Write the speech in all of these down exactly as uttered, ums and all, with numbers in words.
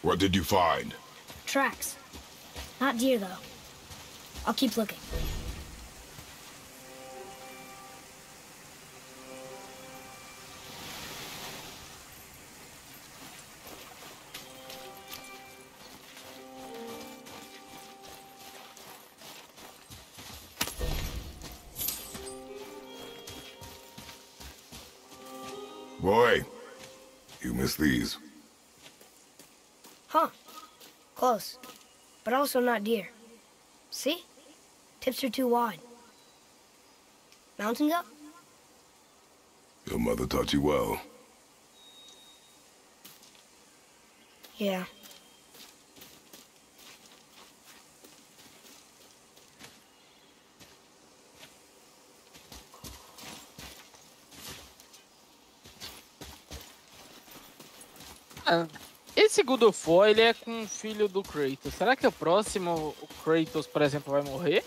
What did you find? Tracks. Not deer, though. I'll keep looking. Boy, you missed these. Huh. Close. But also not deer. See? Tips are too wide. Mountain goat? Your mother taught you well. Yeah. Ah, esse God of War, ele é com o filho do Kratos. Será que o próximo, o Kratos, por exemplo, vai morrer?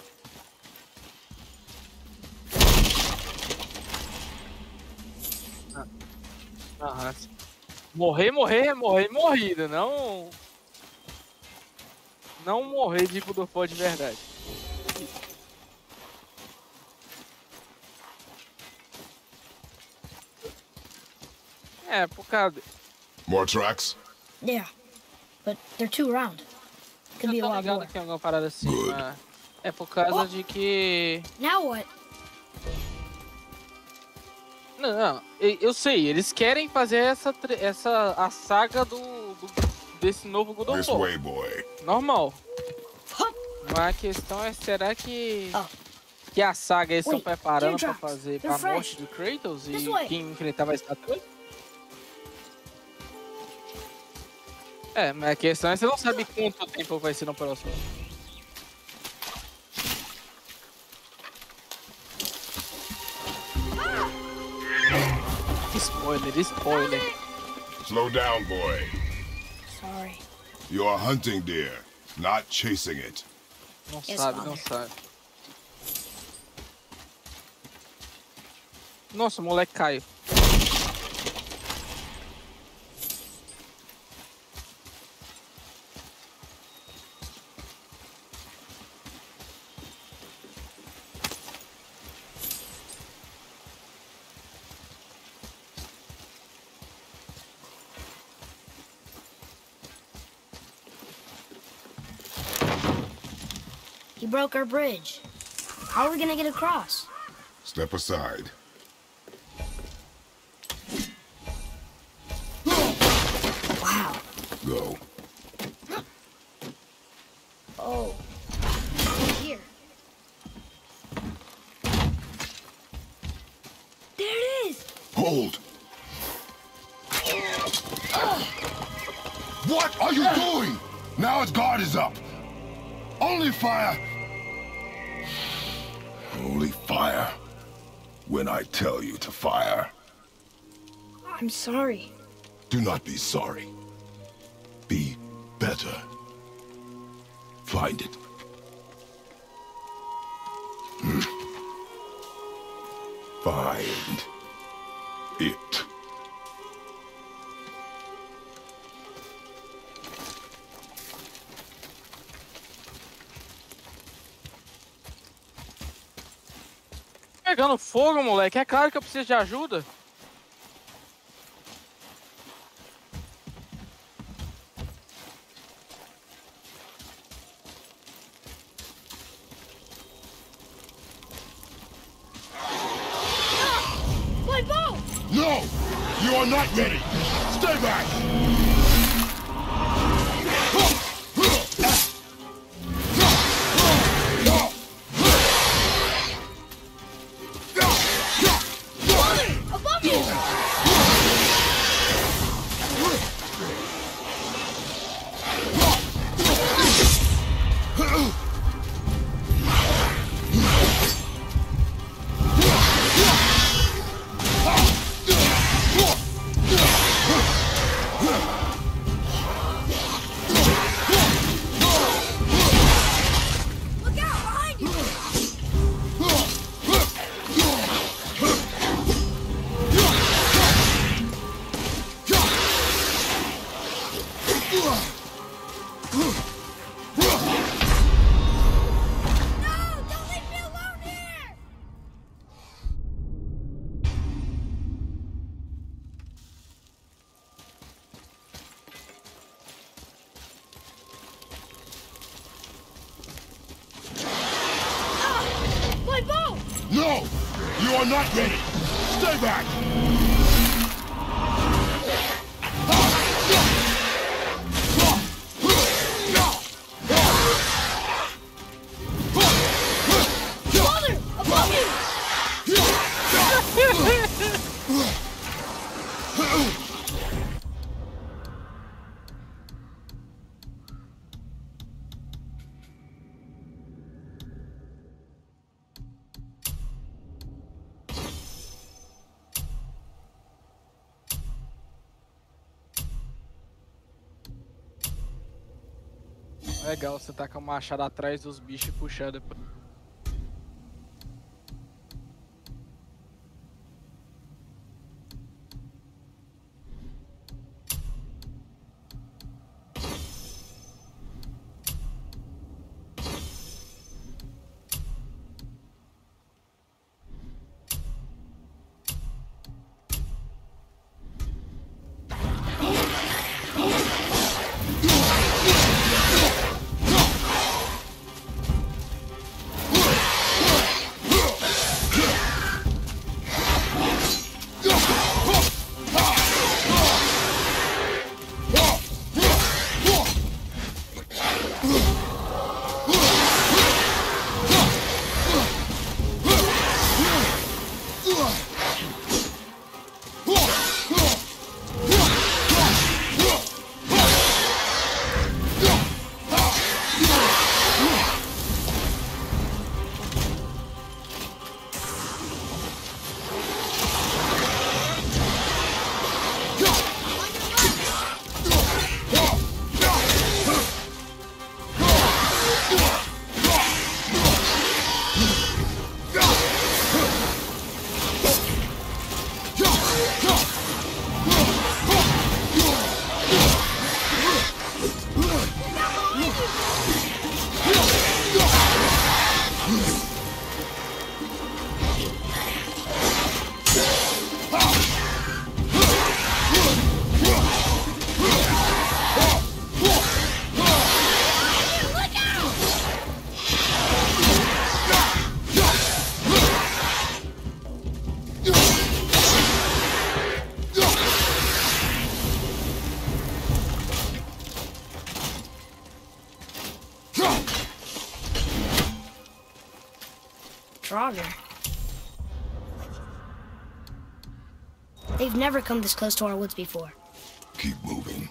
Ah, aham. Morrer, morrer, morrer, morrida, não... Não morrer de God of War de verdade. É, por causa... More tracks? Yeah. But they're too round. Could be a Eu tô lot ligado more. que é alguma parada assim, Good. mas... É por causa Oh. de que... Now what? Não, não, eu eu sei, eles querem fazer essa, tre- essa a saga do, do- desse novo God of This War. way, boy. Normal. Huh. Mas a questão é, será que Oh. que a saga eles estão Wait, preparando pra teardrops. fazer They're pra morte fresh. do Kratos This e way. quem enfrentava a estátua? É, mas a questão é, você não sabe quanto tempo vai ser no próximo. Spoiler, spoiler. Slow down, boy. Sorry. You're hunting deer, not chasing it. Não Yes, sabe, não father. sabe. Nossa, o moleque caiu. He broke our bridge. How are we gonna get across? Step aside. Wow. Go. Oh. Here. There it is! Hold. What are you doing? Now its guard is up. Only fire. Only fire. When I tell you to fire. I'm sorry. Do not be sorry. Be better. Find it. Hmm. Find it. Pegando fogo, moleque. É claro que eu preciso de ajuda. My bow! No! You are not ready! Stay back! Above you! No! You are not ready! Stay back! Father! Above you! Legal, você tá com o machado atrás dos bichos e puxando. Draugr. They've never come this close to our woods before. Keep moving.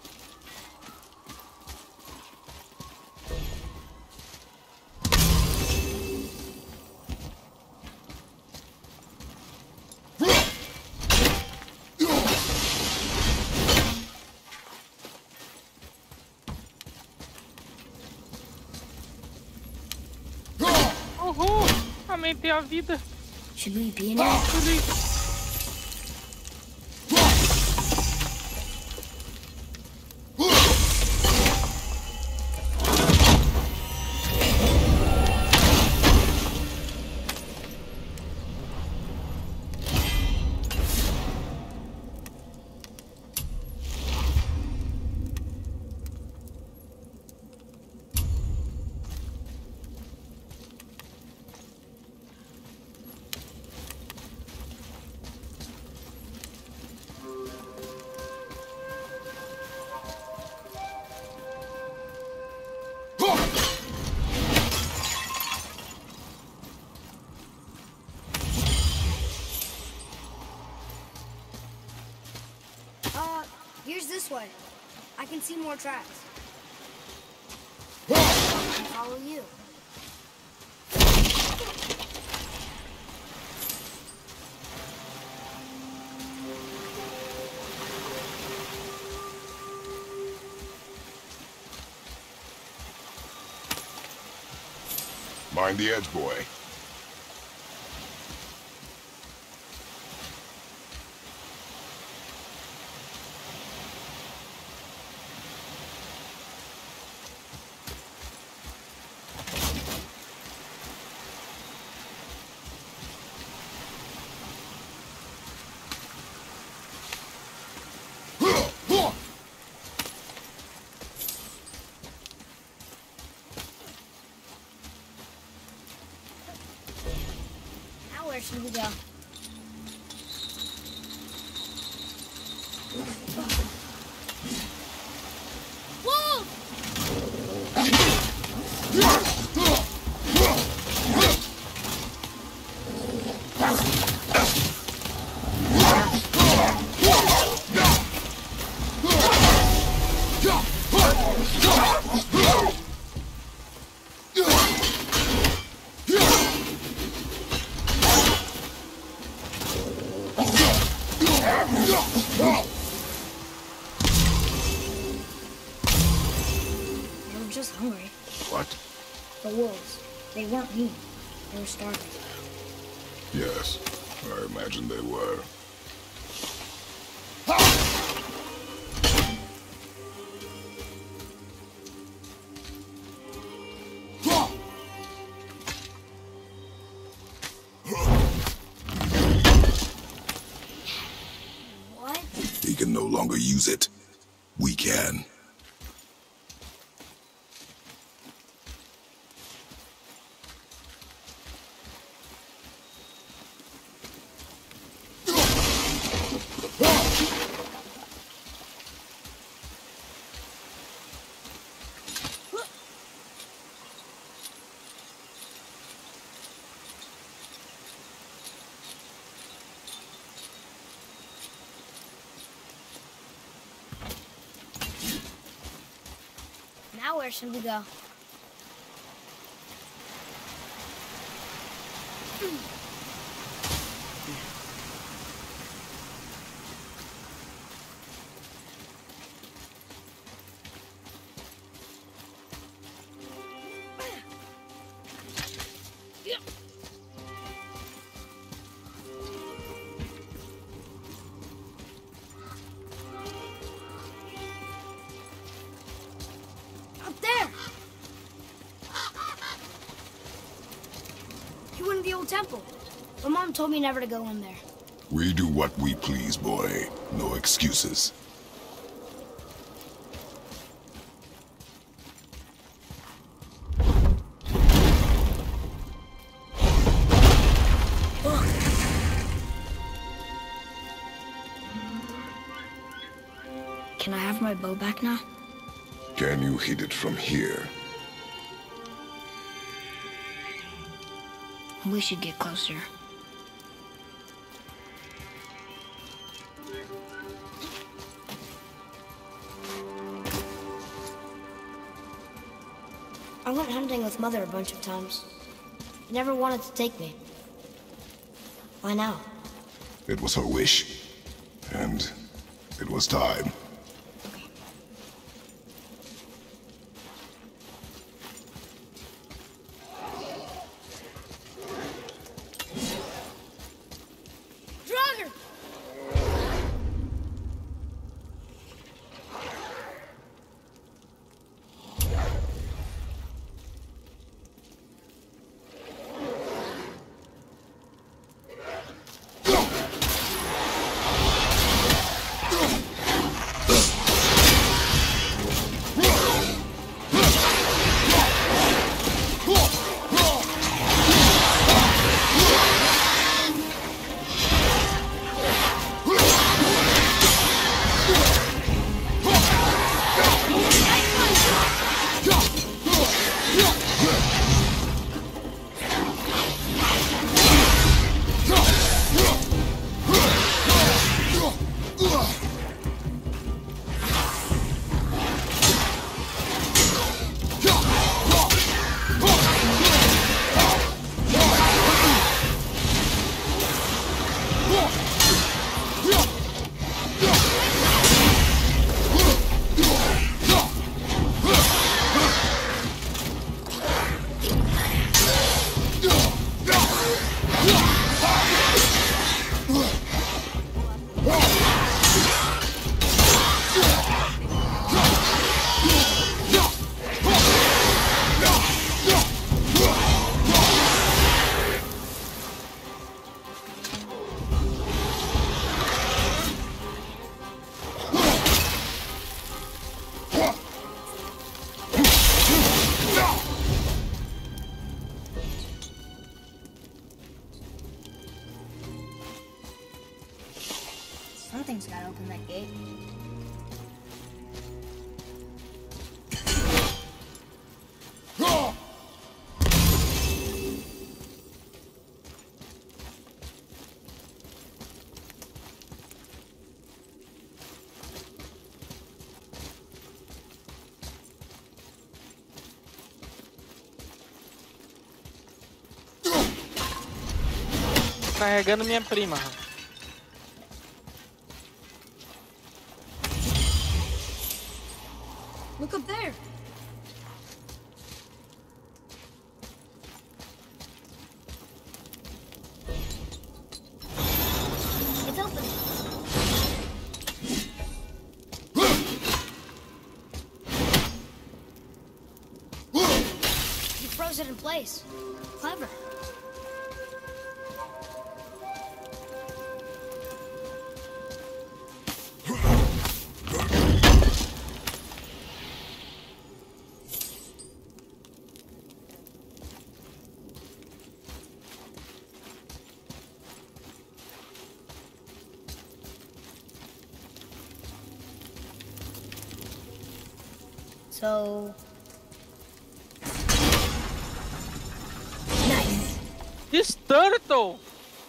Uhul! Aumentei a vida. Should we be in here? Uh, here's this way. I can see more tracks. I'll follow you. Mind the edge, boy. where should we go? Whoa! They were just hungry. What? The wolves. They weren't mean. They were starving. Yes, I imagine they were. What? He can no longer use it. We can. Now where should we go? Up there! You went to the old temple. My mom told me never to go in there. We do what we please, boy. No excuses. Can I have my bow back now? Can you hit it from here? We should get closer. I went hunting with Mother a bunch of times. She never wanted to take me. Why now? It was her wish. And it was time. Draugr! Something's gotta open that gate. Carregando minha prima. Look up there. It's open. You froze it in place. Clever. So... Nice. This turtle!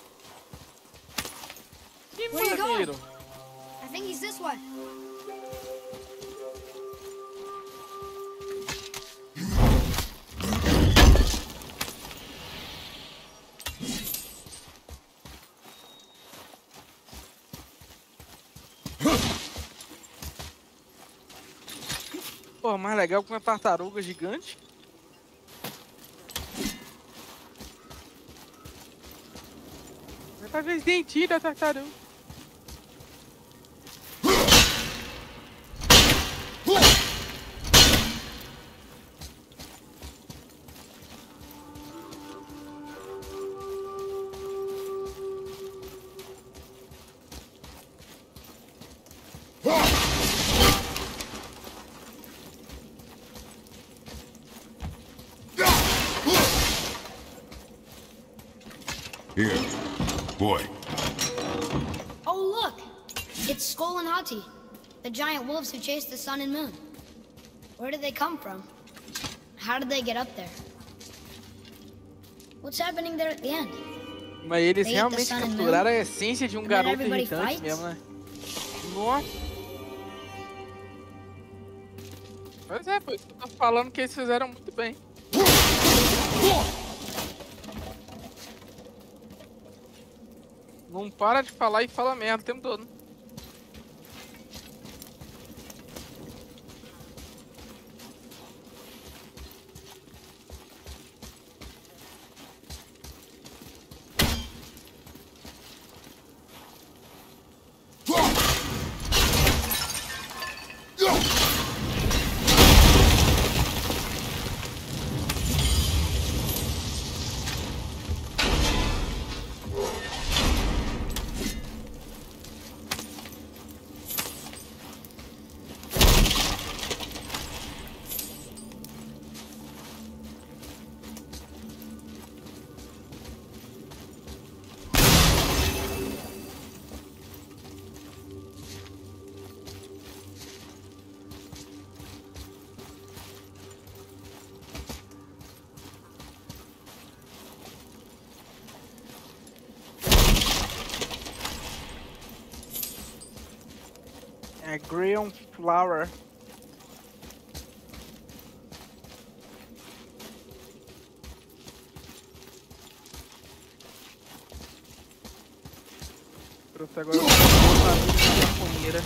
Que Where are you going? maneiro! I think he's this way. Pô, mais legal que uma tartaruga gigante. Vai pra ver os dentinhos da tartaruga. Here, boy. Oh, look! It's Skull and Hati, the giant wolves who chased the sun and moon. Where did they come from? How did they get up there? What's happening there at the end? Mas eles They ate the realmente sun and capturaram a moon? essência de um And then garoto everybody irritante fights? mesmo, né? Nossa! Pois é, por isso que eu tô falando que eles fizeram muito bem. Não para de falar e fala merda o tempo todo. É Green Flower. Pronto, agora eu vou botar a comida.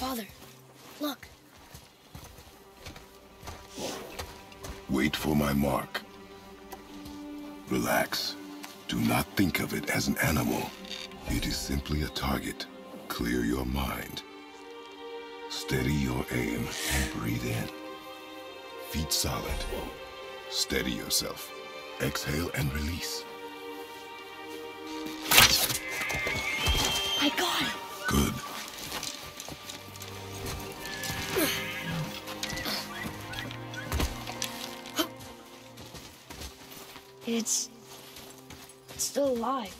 Father, look. Wait for my mark. Relax. Do not think of it as an animal. It is simply a target. Clear your mind. Steady your aim and breathe in. Feet solid. Steady yourself. Exhale and release. I got it. Good. It's... it's still alive.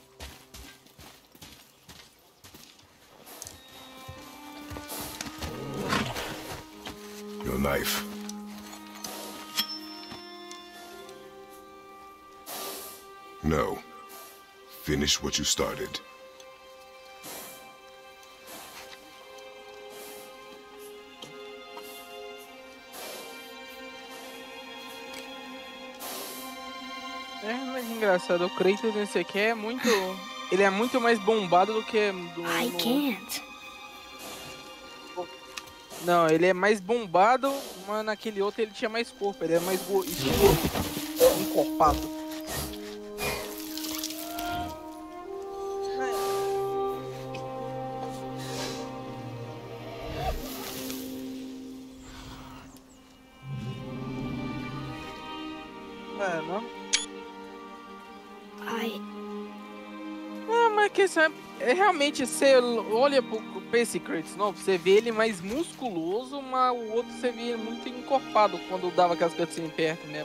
Your knife. No. Finish what you started. É, mas engraçado, o Kratos nesse aqui é muito... Ele é muito mais bombado do que... Do, I no... can't. Não, ele é mais bombado, mas naquele outro ele tinha mais corpo. Ele é mais go... encorpado. É, não? I... Ah, mas que sabe, é realmente, você olha pro, pro esse Kratos novo, você vê ele mais musculoso, mas o outro você vê ele muito encorpado quando dava aquelas cutscenes perto mesmo.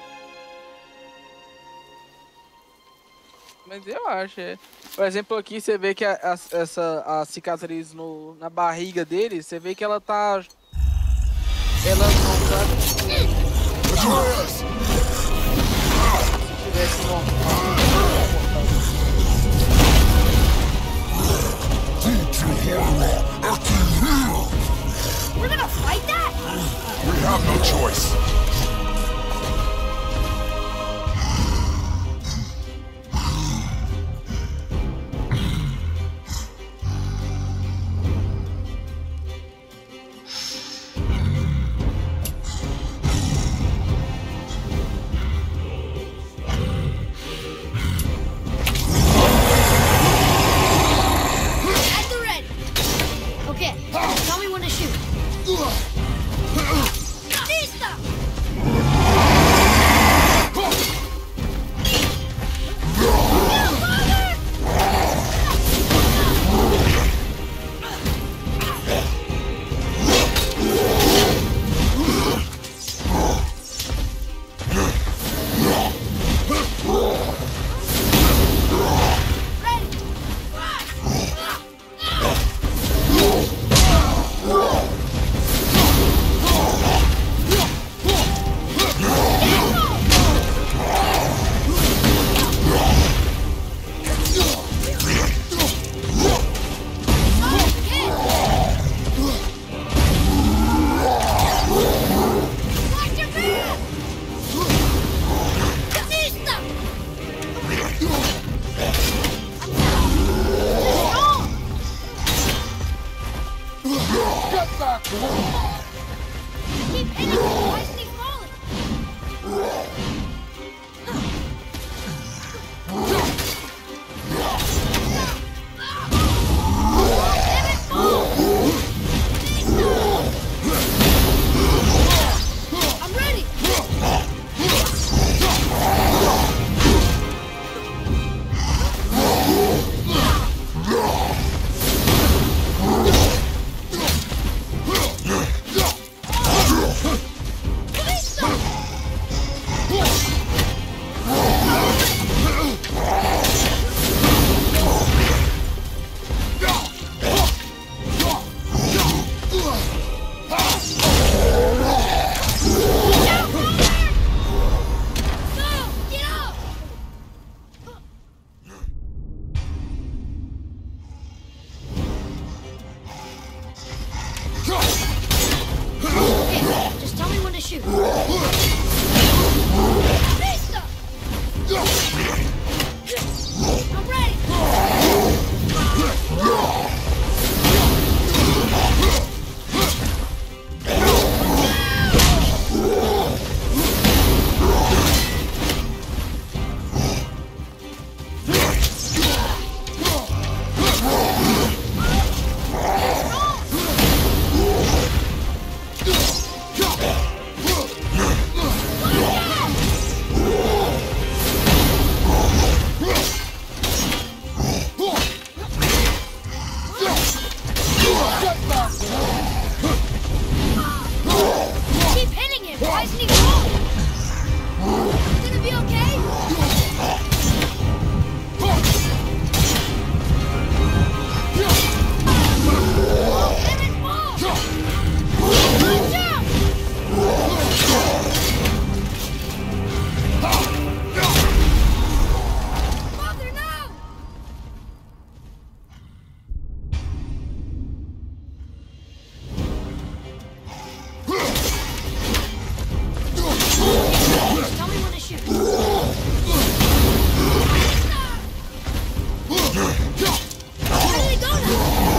Mas eu acho, é. Por exemplo, aqui você vê que a, a, essa a cicatriz no, na barriga dele, você vê que ela tá... Ela não tá... Se tivesse normal... We're gonna fight that? We have no choice. At the ready. Okay, tell me when to shoot. Lista! Keep hitting me! Why isn't he falling? Damn it, fall! I'm ready! Where do they go now?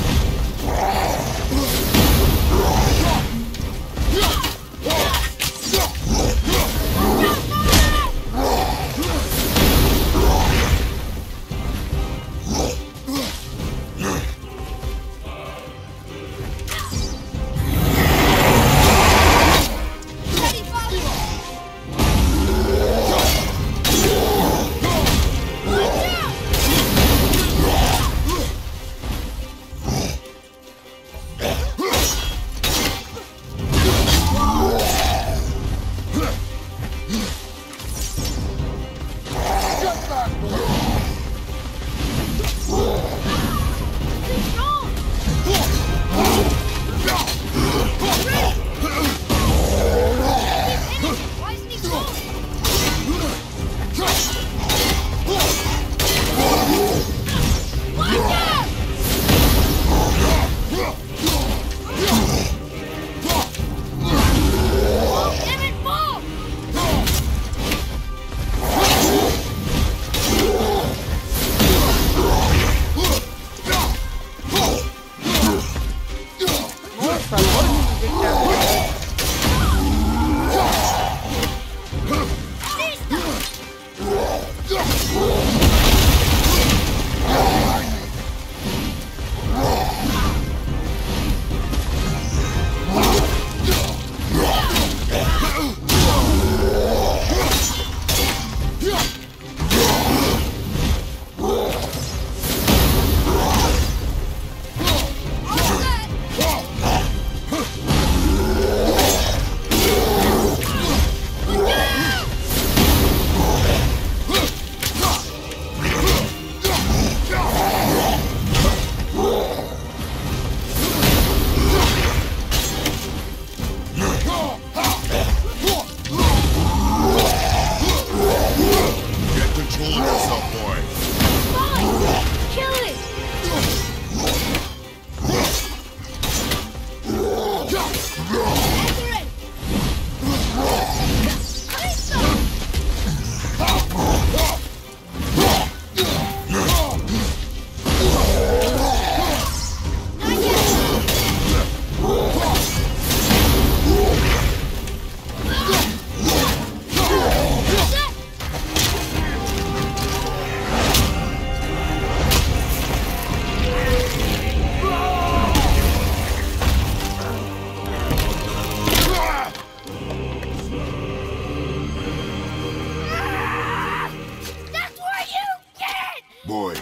Boy.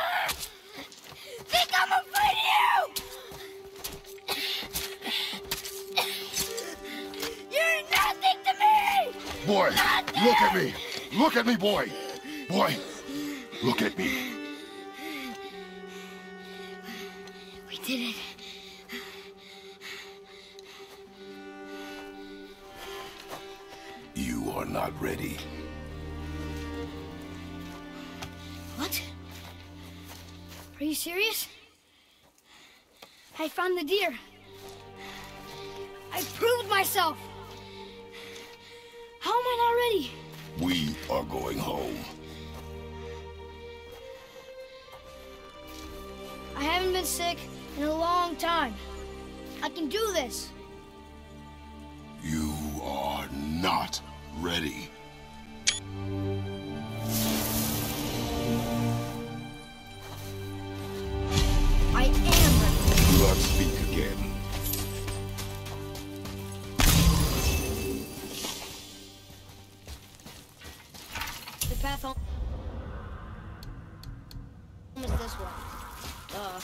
Think I'm afraid of you! You're nothing to me! Boy, Nothing! look at me! Look at me, boy! Boy, look at me. We did it. You are not ready. What? Are you serious? I found the deer. I proved myself. How am I not ready? We are going home. I haven't been sick in a long time. I can do this. You are not ready. I am ready. Do not speak again. The path home is this one. Uh.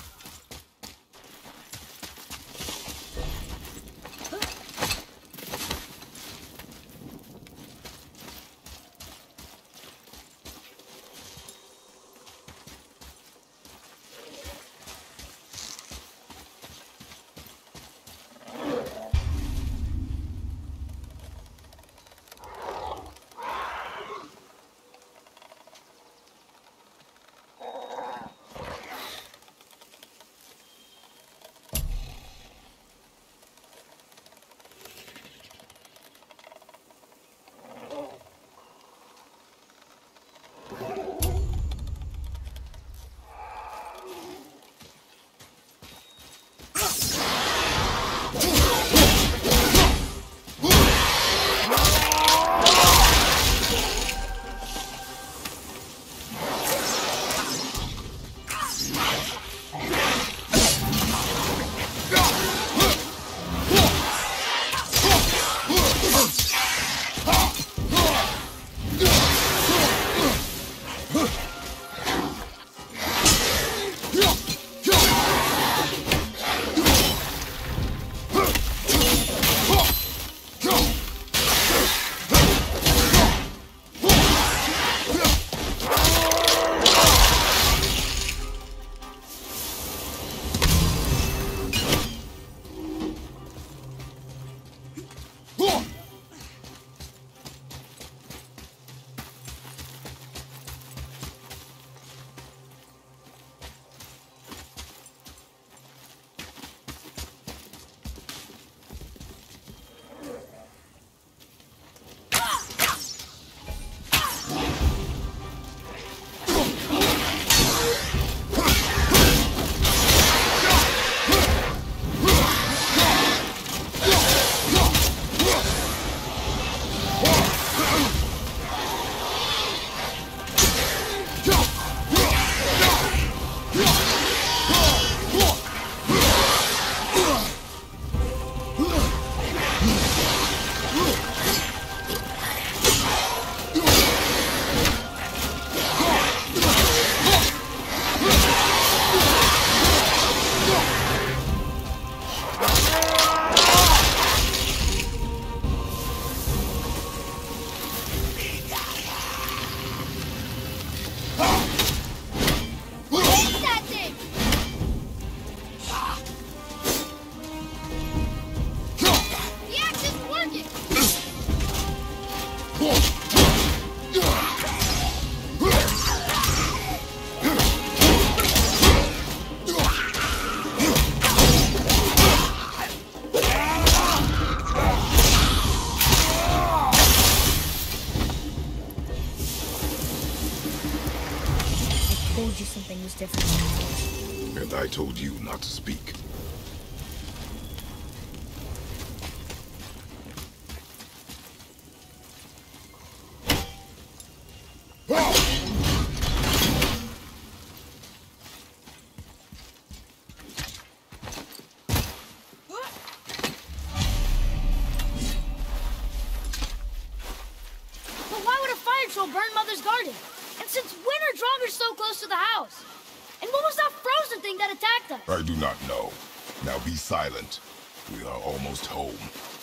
told you something was different. And I told you not to speak. Burn Mother's garden. And since when are Draugr so close to the house? And what was that frozen thing that attacked us? I do not know. Now be silent. We are almost home.